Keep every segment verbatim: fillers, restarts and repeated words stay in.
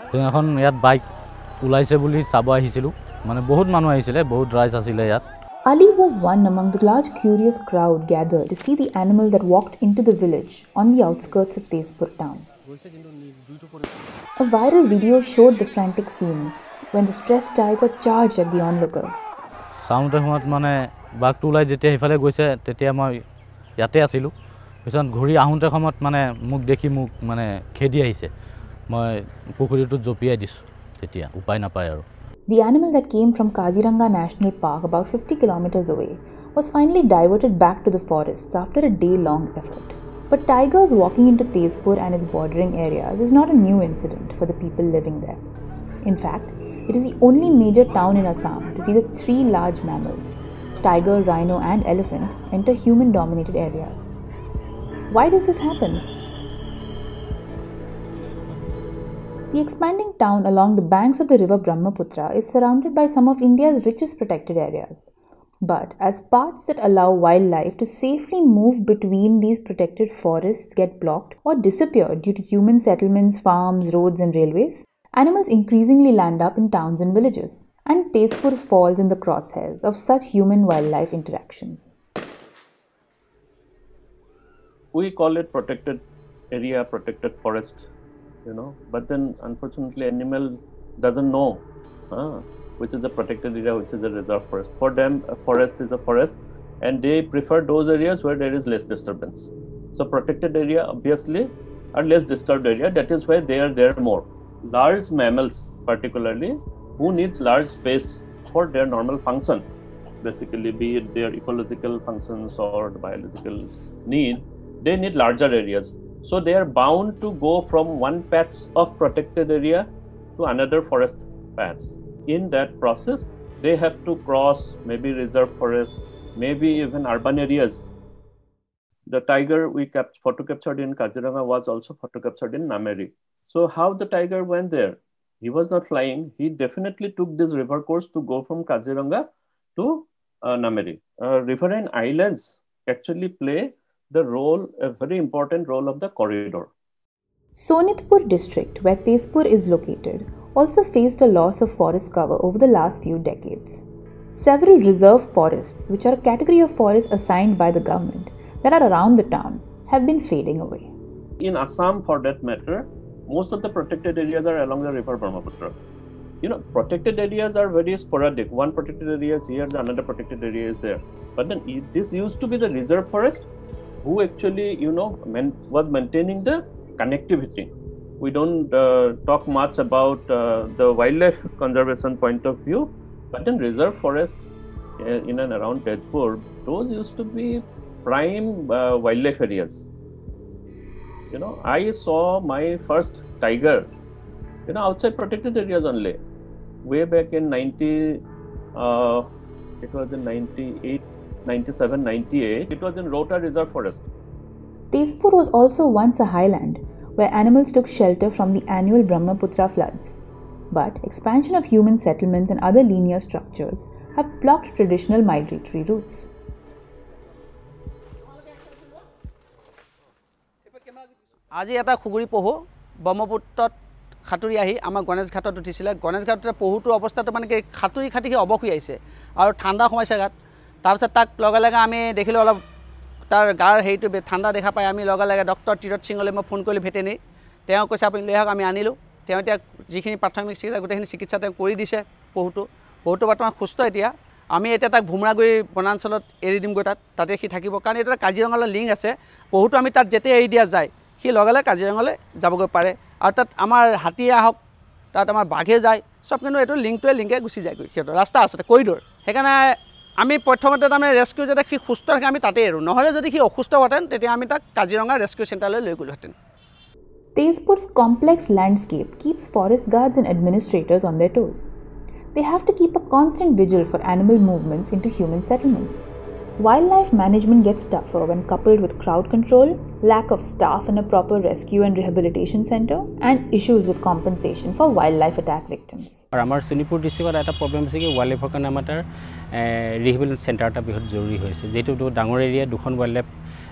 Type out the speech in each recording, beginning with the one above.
এখন ইয়াত বাইক ওলাইছে বুলি চাব আহিছিলোঁ মানে বহুত মানুহ আহিছিলে বহুত ৰাইজ আছিলে ইয়াত Ali was one among the large curious crowd gathered to see the animal that walked into the village on the outskirts of Tezpur town. A viral video showed the frantic scene when the stressed tiger charged at the onlookers. Sound সময়ত মানে বাঘটো ওলাই যেতিয়া হেফালে গৈছে তেতিয়া মই ইয়াতে আছিলোঁ পিছত ঘূৰি আহোঁতে সময়ত মানে মোক দেখি মোক মানে খেদি আহিছে মই পুখুৰীটোত জপিয়াই দিছোঁ তেতিয়া উপায় নাপায় আৰু The animal that came from Kaziranga National Park about fifty kilometers away was finally diverted back to the forests after a day-long effort. But tigers walking into Tezpur and its bordering areas is not a new incident for the people living there. In fact, it is the only major town in Assam to see the three large mammals, tiger, rhino and elephant, enter human-dominated areas. Why does this happen? The expanding town along the banks of the river Brahmaputra is surrounded by some of India's richest protected areas. But as paths that allow wildlife to safely move between these protected forests get blocked or disappear due to human settlements, farms, roads and railways, animals increasingly land up in towns and villages. And Tezpur falls in the crosshairs of such human-wildlife interactions. We call it protected area, protected forest. You know, but then unfortunately animal doesn't know uh, which is the protected area, which is the reserve forest. For them, a forest is a forest and they prefer those areas where there is less disturbance. So protected area obviously are less disturbed area, that is why they are there more. Large mammals particularly who needs large space for their normal function, basically be it their ecological functions or the biological need, they need larger areas. So they are bound to go from one patch of protected area to another forest patch. In that process, they have to cross maybe reserve forest, maybe even urban areas. The tiger we kept photo captured in Kaziranga was also photo captured in Nameri. So how the tiger went there? He was not flying. He definitely took this river course to go from Kaziranga to uh, Nameri. Uh, riverine islands actually play the role, a very important role of the corridor. Sonitpur district, where Tezpur is located, also faced a loss of forest cover over the last few decades. Several reserve forests, which are a category of forests assigned by the government that are around the town, have been fading away. In Assam, for that matter, most of the protected areas are along the river Brahmaputra. You know, protected areas are very sporadic. One protected area is here, the another protected area is there. But then this used to be the reserve forest, who actually, you know, was maintaining the connectivity. We don't uh, talk much about uh, the wildlife conservation point of view, but in reserve forest uh, in and around Tezpur, those used to be prime uh, wildlife areas. You know, I saw my first tiger, you know, outside protected areas only, way back in ninety, uh, it was in ninety-eight, ninety-seven, ninety-eight, it was in Rota Reserve Forest. Tezpur was also once a highland where animals took shelter from the annual Brahmaputra floods. But expansion of human settlements and other linear structures have blocked traditional migratory routes. আজি এটা খুগুৰি পহু ব্ৰহ্মপুত্ৰত খাতুৰি আহি আমাৰ গণেশ ঘাটত উঠিছিলে গণেশ ঘাটৰ পহুটো অৱস্থাটো মানে কি খাতুৰি খাটি অবখ হৈ আহিছে আৰু ঠাণ্ডা সময়ছে গাত তাৰপিছত তাক লগে লগে আমি দেখিলো অলপ তাৰ গাৰ হেইটো ঠাণ্ডা দেখা পাই আমি লগে লগে ডক্টৰ টিৰত সিংলৈ মই ফোন কৰিলো ভেটেনেৰি তেওঁ কৈছে আপুনি লৈ আহক আমি আনিলো তেওঁ এতিয়া যিখিনি প্ৰাথমিক চিকিৎসা গোটেইখিনি চিকিৎসা তেওঁ কৰি দিছে পহুটো পহুটো বৰ্তমান সুস্থ এতিয়া আমি এটা তাক ভুমৰাগুৰি বনাঞ্চলত এৰি দিম গৈ তাত তাতে সি থাকিব কাৰণ এটা কাজিৰঙালৈ লিংক আছে পহুটো আমি তাত যেতে এৰি দিয়া যায় সি লগালে কাজিৰঙালৈ যাবগৈ পাৰে আৰু তাত আমাৰ হাতী আহক তাত আমাৰ বাঘে যায় সব কিন্তু এইটো লিংকটোৱে লিংকে গুচি যায় সিহঁতৰ ৰাস্তা আছে কৰিডৰ সেইকাৰণে আমি প্ৰথমতে তাৰমানে ৰেস্কিউ যাতে সি সুস্থ থাকে আমি তাতে এৰো নহ'লে যদি সি অসুস্থ হেঁতেন তেতিয়া আমি তাক কাজিৰঙা ৰেস্কিউ চেণ্টাৰলৈ লৈ গ'লোহেঁতেন Tezpur's complex landscape keeps forest guards and administrators on their toes. They have to keep a constant vigil for animal movements into human settlements. Wildlife management gets tougher when coupled with crowd control, lack of staff in a proper rescue and rehabilitation center, and issues with compensation for wildlife attack victims. और हमारे Sonepur district এটা problem আছে कि wildlife কাৰণে আমাৰ rehabilitation centre এটা বহুত জৰুৰী হৈছে যেটো ডাঙৰ এৰিয়া দুখন wildlife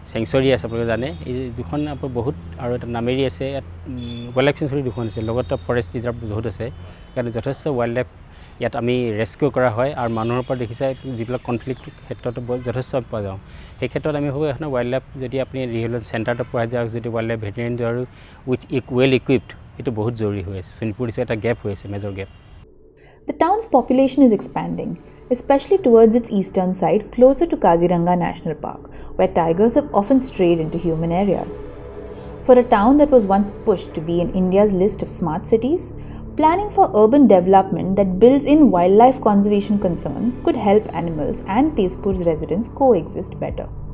চেংচুৰী আছে আপোনালোকে জানে এই দুখন আপোনাৰ বহুত আৰু এটা নামেৰি আছে ইয়াত ৱাইল্ড লাইফ চেংচুৰী দুখন আছে লগতে ফৰেষ্ট ৰিজাৰ্ভ বহুত আছে কাৰণ যথেষ্ট ৱাইল্ড লাইফ ইয়াত আমি ৰেস্কিউ কৰা হয় আৰু মানুহৰ পৰা দেখিছে যিবিলাক কনফ্লিক্ট ক্ষেত্ৰত যথেষ্ট পোৱা যাওঁ সেই ক্ষেত্ৰত আমি ভাবোঁ এখন ৱাইল্ড লাইফ যদি আপুনি ৰিহেবিলিটেশ্যন চেণ্টাৰটো পোৱা যায় যদি ৱাইল্ড লাইফ ভেটেৰিনেৰী আৰু উইথ ৱেল ইকুইপড এইটো বহুত জৰুৰী হৈ আছে শোণিতপুৰ ডিষ্ট্ৰিক্টত এটা গেপ হৈ আছে মেজৰ গেপ The town's population is expanding, especially towards its eastern side closer to Kaziranga National Park, where tigers have often strayed into human areas. For a town that was once pushed to be in India's list of smart cities, planning for urban development that builds in wildlife conservation concerns could help animals and Tezpur's residents coexist better.